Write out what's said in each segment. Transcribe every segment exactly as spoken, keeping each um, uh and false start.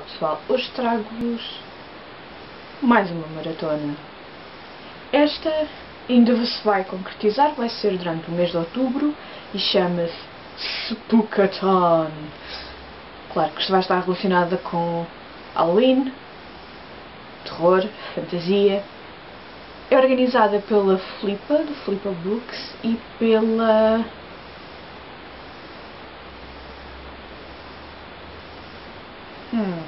pessoal, hoje trago-vos mais uma maratona. Esta ainda se vai concretizar, vai ser durante o mês de outubro e chama-se Spookathon. Claro que isto vai estar relacionada com Halloween, terror, fantasia. É organizada pela Flippa, do Flippa Books, e pela Hum.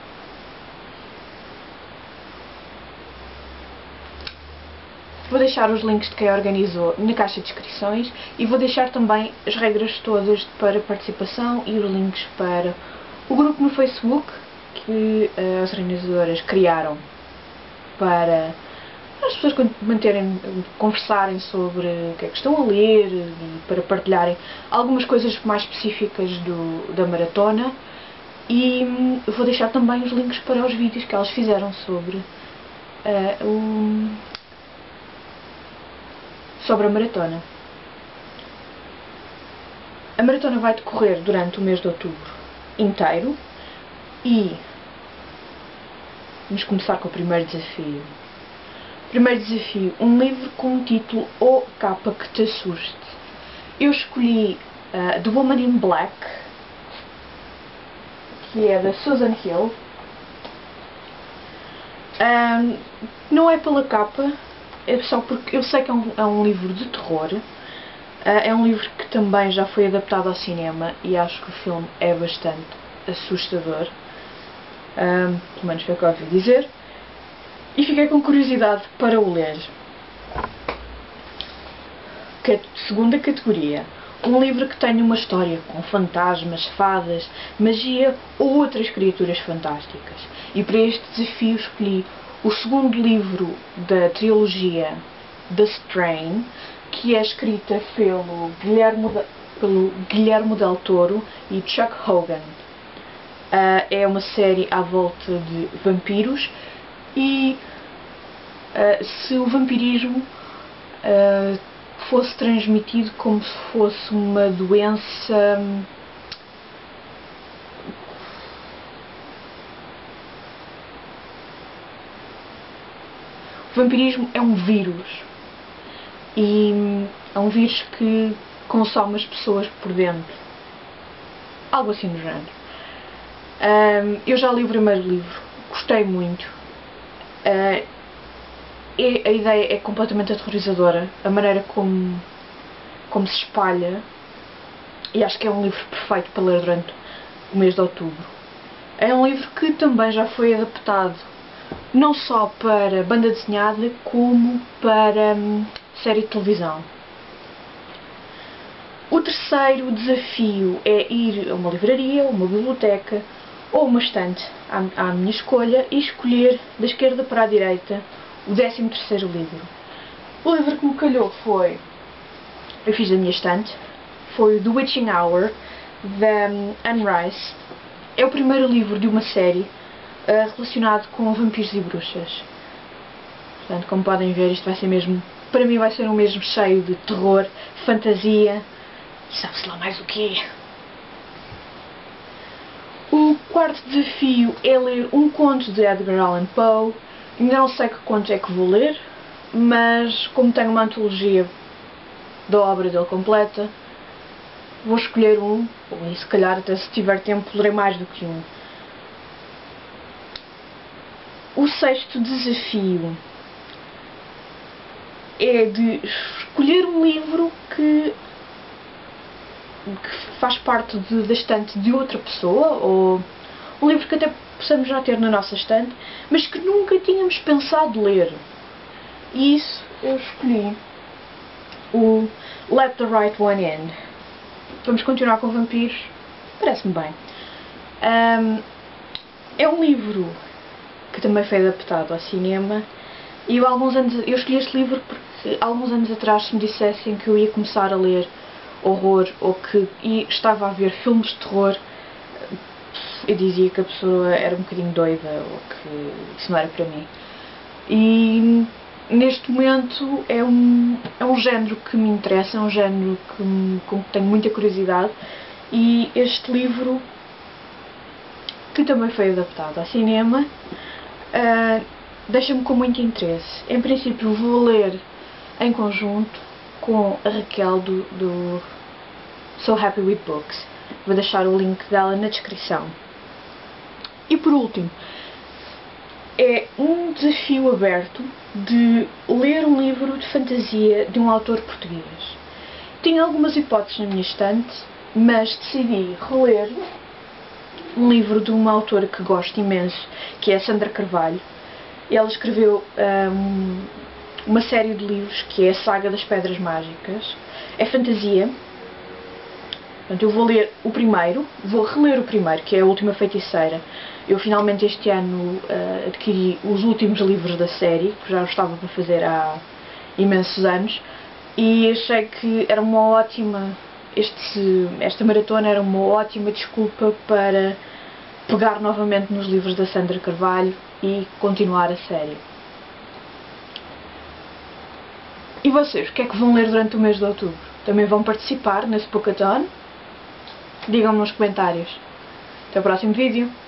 Vou deixar os links de quem organizou na caixa de descrições e vou deixar também as regras todas para participação e os links para o grupo no Facebook que uh, as organizadoras criaram para as pessoas manterem, conversarem sobre o que é que estão a ler e para partilharem algumas coisas mais específicas do, da maratona. E hum, vou deixar também os links para os vídeos que elas fizeram sobre uh, um, sobre a maratona. A maratona vai decorrer durante o mês de outubro inteiro e vamos começar com o primeiro desafio. Primeiro desafio, um livro com o título O Capa que te assuste. Eu escolhi uh, The Woman in Black, que é da Susan Hill. Um, não é pela capa, é só porque eu sei que é um, é um livro de terror. Uh, é um livro que também já foi adaptado ao cinema e acho que o filme é bastante assustador. Um, pelo menos foi o que eu ouvi dizer. E fiquei com curiosidade para o ler. Segunda categoria. Um livro que tenha uma história com fantasmas, fadas, magia ou outras criaturas fantásticas. E para este desafio escolhi o segundo livro da trilogia The Strain, que é escrita pelo Guillermo, de, pelo Guillermo del Toro e Chuck Hogan. Uh, é uma série à volta de vampiros e uh, se o vampirismo uh, fosse transmitido como se fosse uma doença o vampirismo é um vírus e é um vírus que consome as pessoas por dentro, algo assim do género. Um, eu já li o primeiro livro, gostei muito. Uh, e a ideia é completamente aterrorizadora, a maneira como, como se espalha, e acho que é um livro perfeito para ler durante o mês de outubro. É um livro que também já foi adaptado não só para banda desenhada como para hum, série de televisão. O terceiro desafio é ir a uma livraria, uma biblioteca ou uma estante à, à minha escolha e escolher da esquerda para a direita o décimo terceiro livro. O livro que me calhou foi, eu fiz da minha estante, foi o The Witching Hour, da Anne Rice. É o primeiro livro de uma série uh, relacionado com vampiros e bruxas. Portanto, como podem ver, isto vai ser mesmo, para mim vai ser um mesmo cheio de terror, fantasia, e sabe-se lá mais o quê. O quarto desafio é ler um conto de Edgar Allan Poe. Ainda não sei que conto é que vou ler, mas como tenho uma antologia da obra dele completa, vou escolher um, e se calhar até se tiver tempo lerei mais do que um. O sexto desafio é de escolher um livro que, que faz parte de, da estante de outra pessoa, ou um livro que até possamos já ter na nossa estante, mas que nunca tínhamos pensado ler. E isso eu escolhi o Let the Right One In. Vamos continuar com vampiros? Parece-me bem. Um, é um livro que também foi adaptado ao cinema e eu, alguns anos, eu escolhi este livro porque alguns anos atrás se me dissessem que eu ia começar a ler horror ou que e estava a ver filmes de terror, eu dizia que a pessoa era um bocadinho doida ou que isso não era para mim. E neste momento é um, é um género que me interessa, é um género que me, com que tenho muita curiosidade e este livro que também foi adaptado ao cinema, uh, deixa-me com muito interesse. Em princípio vou ler em conjunto com a Raquel do, do So Happy With Books. Vou deixar o link dela na descrição. E por último, é um desafio aberto de ler um livro de fantasia de um autor português. Tinha algumas hipóteses na minha estante, mas decidi reler um livro de uma autora que gosto imenso, que é a Sandra Carvalho. Ela escreveu um, uma série de livros que é a Saga das Pedras Mágicas. É fantasia. Portanto, eu vou ler o primeiro, vou reler o primeiro, que é A Última Feiticeira. Eu finalmente este ano uh, adquiri os últimos livros da série, que já estava para fazer há imensos anos, e achei que era uma ótima, este, esta maratona era uma ótima desculpa para pegar novamente nos livros da Sandra Carvalho e continuar a série. E vocês, o que é que vão ler durante o mês de outubro? Também vão participar nesse Bookathon? Digam-me nos comentários. Até o próximo vídeo.